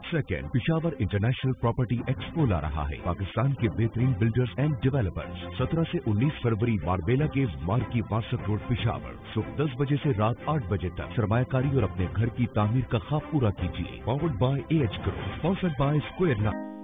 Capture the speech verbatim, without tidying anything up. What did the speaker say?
Second, Peshawar international property expo ला रहा है पाकिस्तान के बेहतरीन बिल्डर्स एंड डेवलपर्स। सत्रह से उन्नीस फरवरी मारबेला के मार्की वासक रोड पिशावर। सुबह दस बजे से रात आठ बजे तक सरमायाकारी और अपने घर की तामीर का ख्वाब पूरा कीजिए। Powered by A H group, sponsored by square.